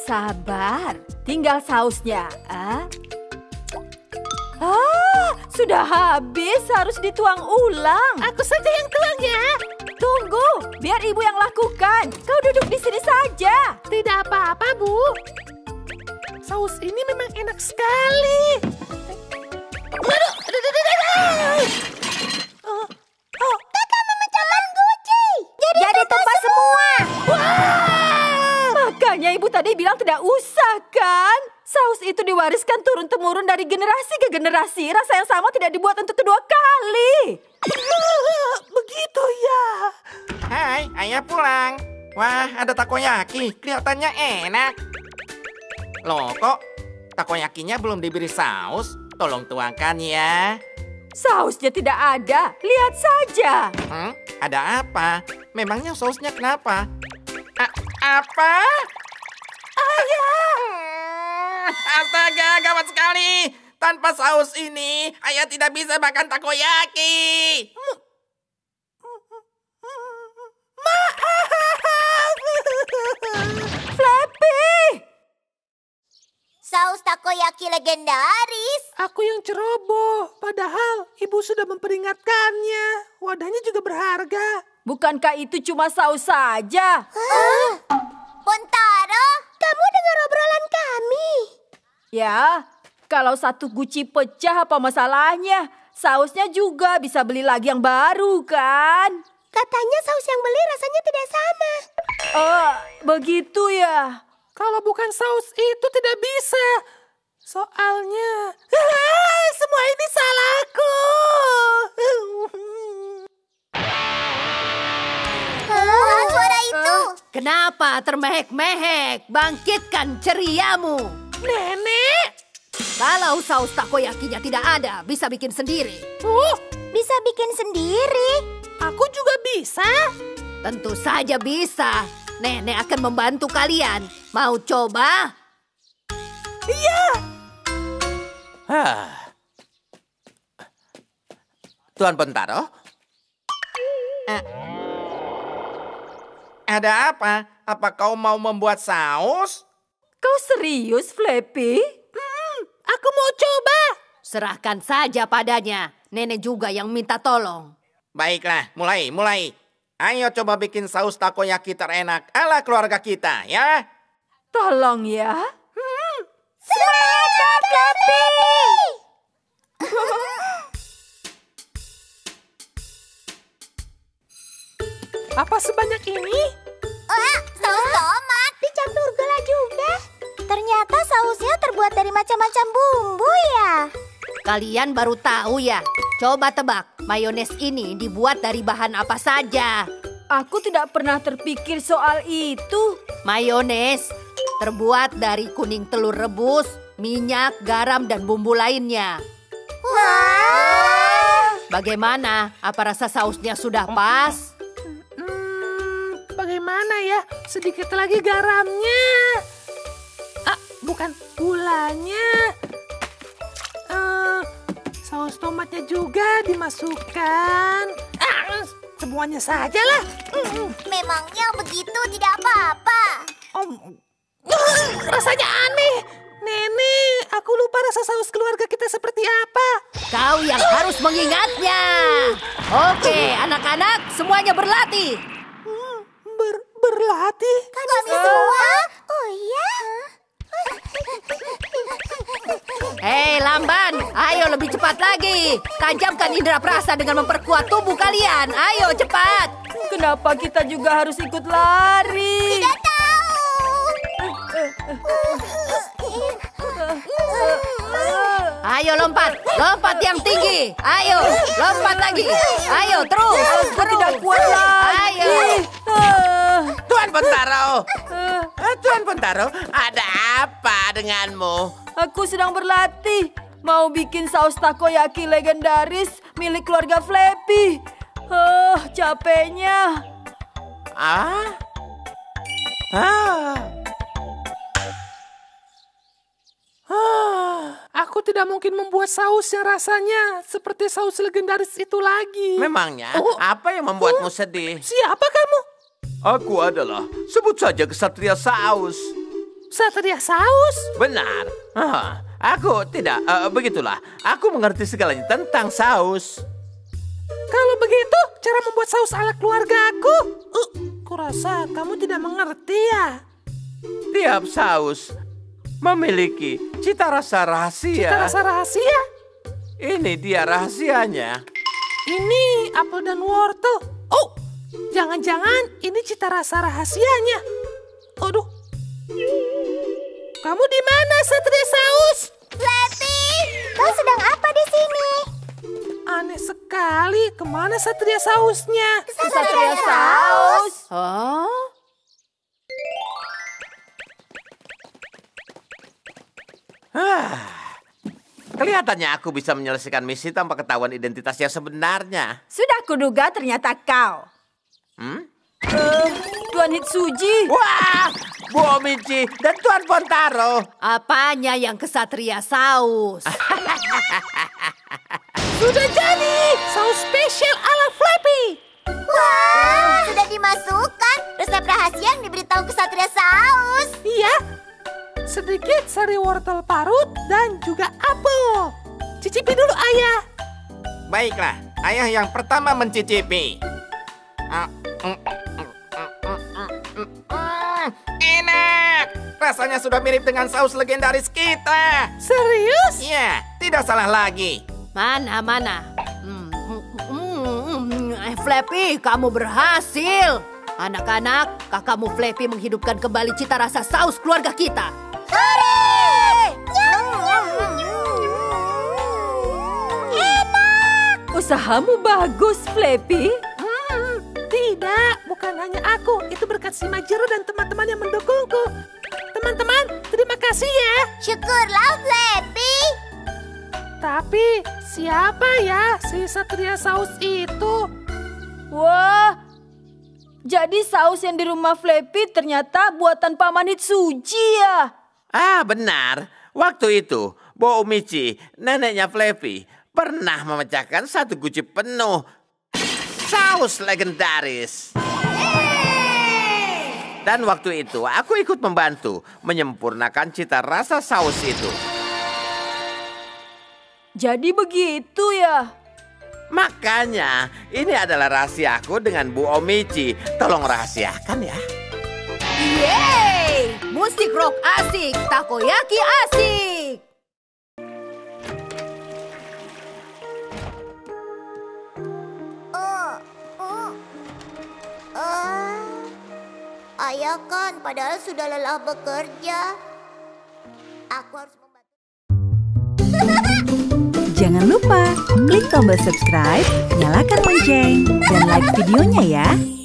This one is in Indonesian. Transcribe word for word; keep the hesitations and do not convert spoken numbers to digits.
Sabar, tinggal sausnya. Ah, ah sudah habis, harus dituang ulang. Aku saja yang tuang ya. Tunggu, biar ibu yang lakukan. Kau duduk di sini saja. Tidak apa-apa, Bu. Saus ini memang enak sekali. Aduh, aduh, aduh, aduh. Oh, oh. Kakak memecahkan guci. Jadi, Jadi tumpah semua. Wah! Makanya ibu tadi bilang tidak usah kan? Saus itu diwariskan turun-temurun dari generasi ke generasi. Rasa yang sama tidak dibuat untuk kedua kali. Begitu ya. Hai, ayah pulang. Wah, ada takoyaki. Kelihatannya enak. Loh, kok takoyakinya belum diberi saus? Tolong tuangkan ya. Sausnya tidak ada. Lihat saja. Hmm, ada apa? Memangnya sausnya kenapa? A apa? Ayah! Hmm, astaga, gawat sekali. Tanpa saus ini, ayah tidak bisa makan takoyaki. Flappy! Saus takoyaki legendaris. Aku yang ceroboh. Padahal ibu sudah memperingatkannya. Wadahnya juga berharga. Bukankah itu cuma saus saja? Huh? Bontaro, kamu dengar obrolan kami? Ya, kalau satu guci pecah apa masalahnya? Sausnya juga bisa beli lagi yang baru kan? Katanya saus yang beli rasanya tidak sama. Oh, begitu ya. Kalau bukan saus itu tidak bisa. Soalnya, ah, semua ini salahku. Huh? Suara itu. Kenapa termehek-mehek? Bangkitkan ceriamu. Nenek. Kalau saus takoyakinya tidak ada, bisa bikin sendiri. Uh, Bisa bikin sendiri. aku juga bisa. Tentu saja bisa. Nenek akan membantu kalian. Mau coba? Iya. Hah. Tuan Bentaro? Eh, ada apa? Apa kau mau membuat saus? Kau serius, Flappy? Hmm, aku mau coba. Serahkan saja padanya. Nenek juga yang minta tolong. Baiklah, mulai, mulai. Ayo coba bikin saus takoyaki terenak ala keluarga kita, ya. Tolong ya. Semangat, Flappy! Apa sebanyak ini? Ah, saus tomat. Dicampur gula juga. Ternyata sausnya terbuat dari macam-macam bumbu ya. Kalian baru tahu ya? Coba tebak, mayones ini dibuat dari bahan apa saja? Aku tidak pernah terpikir soal itu. Mayones terbuat dari kuning telur rebus, minyak, garam, dan bumbu lainnya. Wah! Bagaimana? Apa rasa sausnya sudah pas? Hmm, bagaimana ya? Sedikit lagi garamnya. Ah, bukan gulanya. Uh, saus tomatnya juga dimasukkan. Ah, semuanya sajalah. Mm. Memangnya begitu tidak apa-apa. Oh, uh, rasanya aneh. Nenek, aku lupa rasa saus keluarga kita seperti apa. Kau yang harus mengingatnya. Oke, anak-anak semuanya berlatih. Hmm, ber berlatih? Kami semua? Oh iya? Hei Lamban, ayo lebih cepat lagi. Tajamkan indera perasa dengan memperkuat tubuh kalian. Ayo cepat. Kenapa kita juga harus ikut lari? Tidak tahu. Ayo lompat, lompat yang tinggi. Ayo, lompat lagi. Ayo terus. Aku tidak kuat lagi. Ayo. Ah, Tuan Bentaro. ah, Eh, Tuan Bentaro, ada apa denganmu? Aku sedang berlatih. Mau bikin saus takoyaki legendaris milik keluarga Flappy. Oh, capeknya. Ah? Ah. Ah, aku tidak mungkin membuat saus yang rasanya seperti saus legendaris itu lagi. Memangnya Oh. apa yang membuatmu sedih? Siapa kamu? Aku adalah, sebut saja kesatria saus. Satria Saus? Benar. Ah, aku tidak, eh, begitulah. Aku mengerti segalanya tentang saus. Kalau begitu, cara membuat saus ala keluargaku. Uh, kurasa kamu tidak mengerti ya. Tiap saus memiliki cita rasa rahasia. Cita rasa rahasia? Ini dia rahasianya. Ini apel dan wortel. Oh, jangan-jangan ini cita rasa rahasianya. Aduh. Kamu di mana, Satria Saus? Flappy, kau sedang apa di sini? Aneh sekali, kemana Satria Sausnya? Satria Saus. Hah? Ah, kelihatannya aku bisa menyelesaikan misi tanpa ketahuan identitas yang sebenarnya. Sudah kuduga ternyata kau. Hmm? Eh, Tuan Hitsuji. Wah, Bu Omichi dan Tuan Pontaro. Apanya yang kesatria saus? Sudah jadi, saus spesial ala Flappy. Wah, sudah dimasukkan. Resep rahasia yang diberitahu ke Satria Saus. Iya, sedikit sari wortel parut dan juga apel. Cicipi dulu, Ayah. Baiklah, ayah yang pertama mencicipi. Ah, mm, mm, mm, mm, mm, mm, mm. Enak! Rasanya sudah mirip dengan saus legendaris kita. Serius? Ya, tidak salah lagi. Mana, mana? Hmm, hmm, hmm, hmm. Eh, Flappy, kamu berhasil. Anak-anak, kakakmu Flappy menghidupkan kembali cita rasa saus keluarga kita. Usahamu bagus, Flappy. Hmm, tidak, bukan hanya aku. Itu berkat si Majero dan teman-teman yang mendukungku. Teman-teman, terima kasih ya. Syukurlah, Flappy. Tapi siapa ya si Satria Saus itu? Wah, jadi saus yang di rumah Flappy ternyata buatan Paman Hitsuji ya. Ah, benar. Waktu itu, Bo Omichi, neneknya Flappy, pernah memecahkan satu guci penuh saus legendaris. Dan waktu itu, aku ikut membantu menyempurnakan cita rasa saus itu. Jadi begitu ya. Makanya, ini adalah rahasiaku dengan Bu Omichi. Tolong rahasiakan ya. Yeay! Musik rock asik, takoyaki asik. Oh, oh. Ah, ayah kan padahal sudah lelah bekerja. Aku harus membantu. Jangan lupa klik tombol subscribe, nyalakan lonceng, dan like videonya ya.